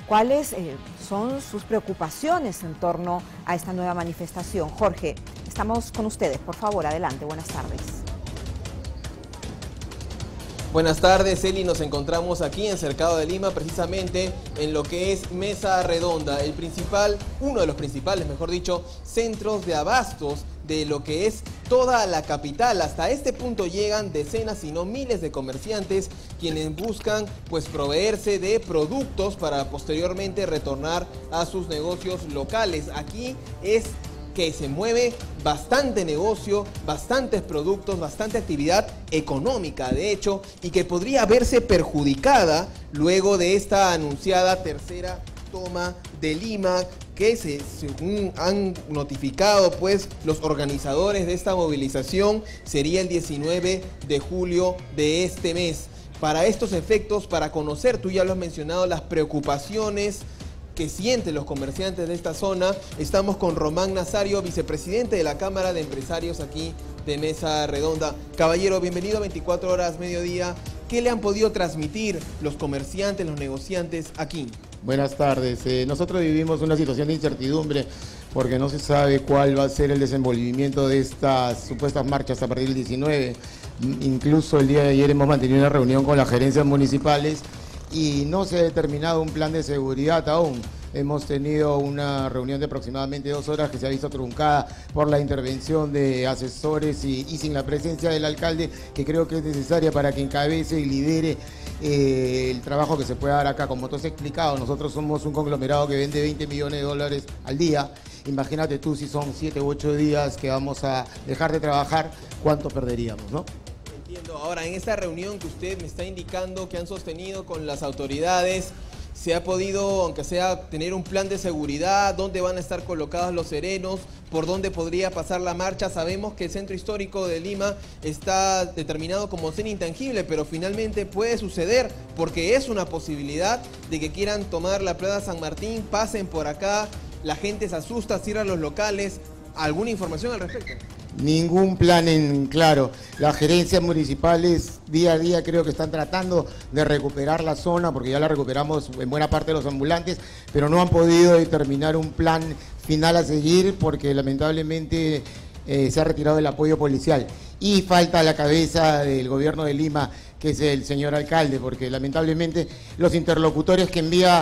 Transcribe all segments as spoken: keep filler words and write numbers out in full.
cuáles eh, son sus preocupaciones en torno a esta nueva manifestación. Jorge, estamos con ustedes, por favor, adelante, buenas tardes. Buenas tardes, Eli. Nos encontramos aquí en Cercado de Lima, precisamente en lo que es Mesa Redonda, el principal, uno de los principales, mejor dicho, centros de abastos de lo que es toda la capital. Hasta este punto llegan decenas, si no miles de comerciantes, quienes buscan pues proveerse de productos para posteriormente retornar a sus negocios locales. Aquí es que se mueve bastante negocio, bastantes productos, bastante actividad económica, de hecho, y que podría verse perjudicada luego de esta anunciada tercera toma de Lima, que se, según han notificado pues los organizadores de esta movilización, sería el diecinueve de julio de este mes. Para estos efectos, para conocer, tú ya lo has mencionado, las preocupaciones que sienten los comerciantes de esta zona, estamos con Román Nazario, vicepresidente de la Cámara de Empresarios aquí de Mesa Redonda. Caballero, bienvenido a veinticuatro horas mediodía. ¿Qué le han podido transmitir los comerciantes, los negociantes aquí? Buenas tardes. Eh, nosotros vivimos una situación de incertidumbre porque no se sabe cuál va a ser el desenvolvimiento de estas supuestas marchas a partir del diecinueve. Incluso el día de ayer hemos mantenido una reunión con las gerencias municipales y no se ha determinado un plan de seguridad aún. Hemos tenido una reunión de aproximadamente dos horas que se ha visto truncada por la intervención de asesores y, y sin la presencia del alcalde, que creo que es necesaria para que encabece y lidere eh, el trabajo que se pueda dar acá. Como tú has explicado, nosotros somos un conglomerado que vende veinte millones de dólares al día. Imagínate tú, si son siete u ocho días que vamos a dejar de trabajar, ¿cuánto perderíamos, no? Entiendo. Ahora, en esta reunión que usted me está indicando que han sostenido con las autoridades, ¿se ha podido, aunque sea, tener un plan de seguridad? ¿Dónde van a estar colocados los serenos? ¿Por dónde podría pasar la marcha? Sabemos que el centro histórico de Lima está determinado como zona intangible, pero finalmente puede suceder, porque es una posibilidad de que quieran tomar la Plaza San Martín, pasen por acá, la gente se asusta, cierran los locales. ¿Alguna información al respecto? Ningún plan en claro. Las gerencias municipales día a día creo que están tratando de recuperar la zona, porque ya la recuperamos en buena parte de los ambulantes, pero no han podido determinar un plan final a seguir porque lamentablemente eh, se ha retirado el apoyo policial. Y falta la cabeza del gobierno de Lima, que es el señor alcalde, porque lamentablemente los interlocutores que envía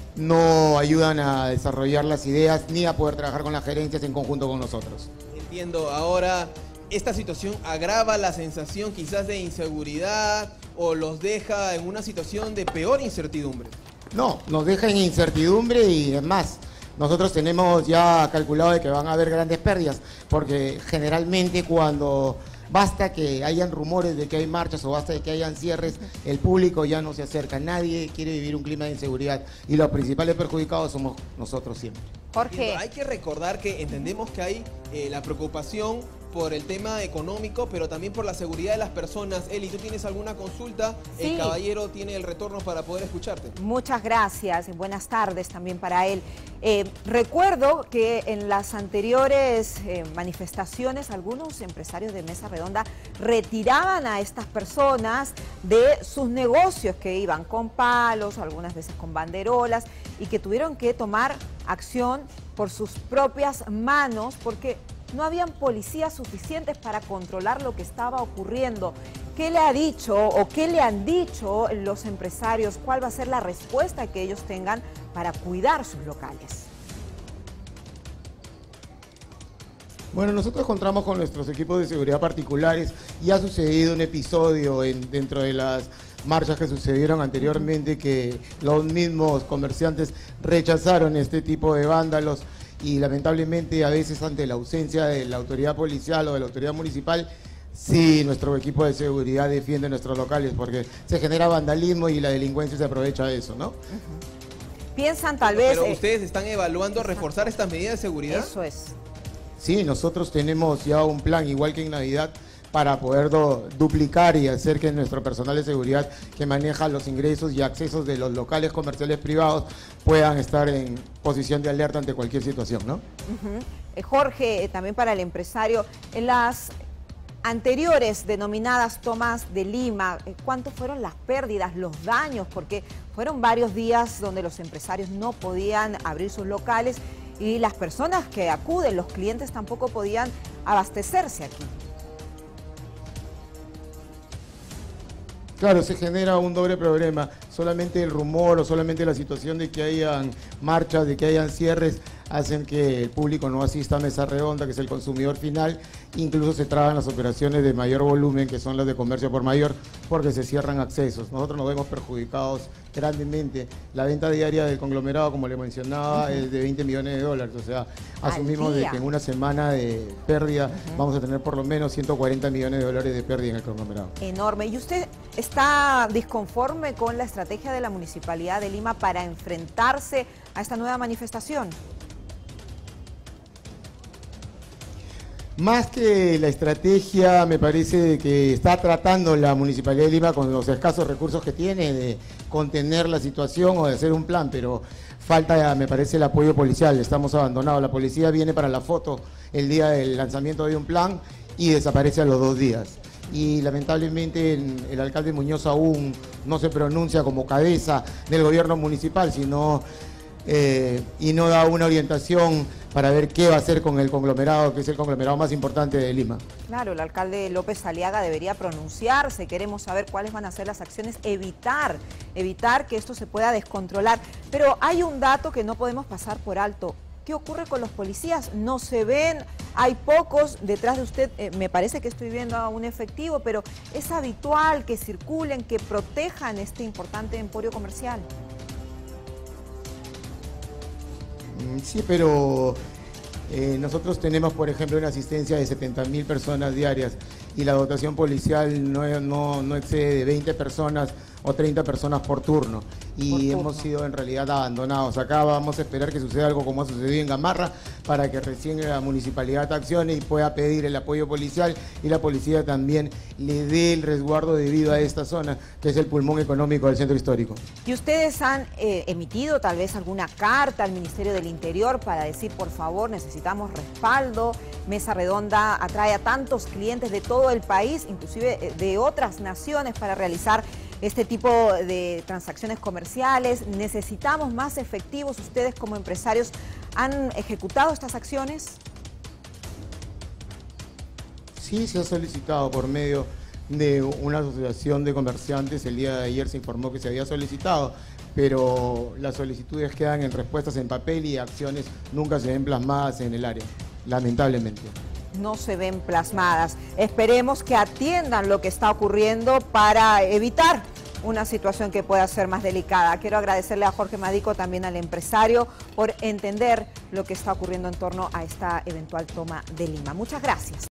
no ayudan a desarrollar las ideas ni a poder trabajar con las gerencias en conjunto con nosotros. Entiendo. Ahora, ¿esta situación agrava la sensación quizás de inseguridad o los deja en una situación de peor incertidumbre? No, nos deja en incertidumbre y es más, nosotros tenemos ya calculado de que van a haber grandes pérdidas, porque generalmente cuando basta que hayan rumores de que hay marchas o basta de que hayan cierres, el público ya no se acerca. Nadie quiere vivir un clima de inseguridad y los principales perjudicados somos nosotros siempre. Jorge. Hay que recordar que entendemos que hay eh, la preocupación por el tema económico, pero también por la seguridad de las personas. Eli, ¿tú tienes alguna consulta? Sí. El caballero tiene el retorno para poder escucharte. Muchas gracias. Buenas tardes también para él. Eh, recuerdo que en las anteriores eh, manifestaciones algunos empresarios de Mesa Redonda retiraban a estas personas de sus negocios, que iban con palos, algunas veces con banderolas, y que tuvieron que tomar acción por sus propias manos porque no habían policías suficientes para controlar lo que estaba ocurriendo. ¿Qué le ha dicho o qué le han dicho los empresarios? ¿Cuál va a ser la respuesta que ellos tengan para cuidar sus locales? Bueno, nosotros contamos con nuestros equipos de seguridad particulares y ha sucedido un episodio en, dentro de las marchas que sucedieron anteriormente, que los mismos comerciantes rechazaron este tipo de vándalos y lamentablemente a veces ante la ausencia de la autoridad policial o de la autoridad municipal, sí, nuestro equipo de seguridad defiende nuestros locales porque se genera vandalismo y la delincuencia se aprovecha de eso, ¿no? Uh-huh. Piensan tal vez... Pero eh, ustedes están evaluando reforzar estas medidas de seguridad. Eso es. Sí, nosotros tenemos ya un plan, igual que en Navidad, para poder do, duplicar y hacer que nuestro personal de seguridad que maneja los ingresos y accesos de los locales comerciales privados puedan estar en posición de alerta ante cualquier situación, ¿no? Uh-huh. eh, Jorge, eh, también para el empresario, en las anteriores denominadas tomas de Lima, ¿cuánto fueron las pérdidas, los daños? Porque Fueron varios días donde los empresarios no podían abrir sus locales y las personas que acuden, los clientes, tampoco podían abastecerse aquí. Claro, se genera un doble problema. Solamente el rumor o solamente la situación de que hayan marchas, de que hayan cierres, hacen que el público no asista a mesa redonda, que es el consumidor final. Incluso se traban las operaciones de mayor volumen, que son las de comercio por mayor, porque se cierran accesos. Nosotros nos vemos perjudicados grandemente. La venta diaria del conglomerado, como le mencionaba, uh-huh. es de veinte millones de dólares. O sea, asumimos de que en una semana de pérdida uh-huh. vamos a tener por lo menos ciento cuarenta millones de dólares de pérdida en el conglomerado. Enorme. ¿Y usted está disconforme con la estrategia de la Municipalidad de Lima para enfrentarse a esta nueva manifestación? Más que la estrategia, me parece que está tratando la Municipalidad de Lima con los escasos recursos que tiene de contener la situación o de hacer un plan, pero falta, me parece, el apoyo policial. Estamos abandonados. La policía viene para la foto el día del lanzamiento de un plan y desaparece a los dos días. Y lamentablemente el, el alcalde Muñoz aún no se pronuncia como cabeza del gobierno municipal, sino eh, y no da una orientación para ver qué va a hacer con el conglomerado, que es el conglomerado más importante de Lima. Claro, el alcalde López Aliaga debería pronunciarse. Queremos saber cuáles van a ser las acciones, evitar, evitar que esto se pueda descontrolar. Pero hay un dato que no podemos pasar por alto. ¿Qué ocurre con los policías? No se ven, hay pocos, detrás de usted eh, me parece que estoy viendo a un efectivo, pero es habitual que circulen, que protejan este importante emporio comercial. Sí, pero eh, nosotros tenemos, por ejemplo, una asistencia de setenta mil personas diarias y la dotación policial no, no, no excede de veinte personas o treinta personas por turno. Y por turno. Hemos sido en realidad abandonados. Acá vamos a esperar que suceda algo como ha sucedido en Gamarra para que recién la municipalidad accione y pueda pedir el apoyo policial y la policía también le dé el resguardo debido a esta zona, que es el pulmón económico del centro histórico. ¿Y ustedes han eh, emitido tal vez alguna carta al Ministerio del Interior para decir, por favor, necesitamos respaldo? Mesa Redonda atrae a tantos clientes de todo el país, inclusive de otras naciones, para realizar este tipo de transacciones comerciales. ¿Necesitamos más efectivos? ¿Ustedes como empresarios han ejecutado estas acciones? Sí, se ha solicitado por medio de una asociación de comerciantes. El día de ayer se informó que se había solicitado, pero las solicitudes quedan en respuestas en papel y acciones nunca se ven plasmadas en el área, lamentablemente. No se ven plasmadas. Esperemos que atiendan lo que está ocurriendo para evitar una situación que pueda ser más delicada. Quiero agradecerle a Jorge Madico, también al empresario, por entender lo que está ocurriendo en torno a esta eventual toma de Lima. Muchas gracias.